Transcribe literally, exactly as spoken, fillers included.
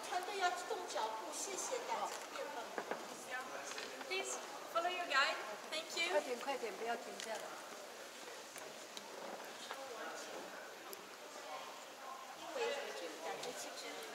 团队要动脚步，谢谢大家。 Please follow your guide. Thank you. 快点快点，不要停下来。 因为感觉其实。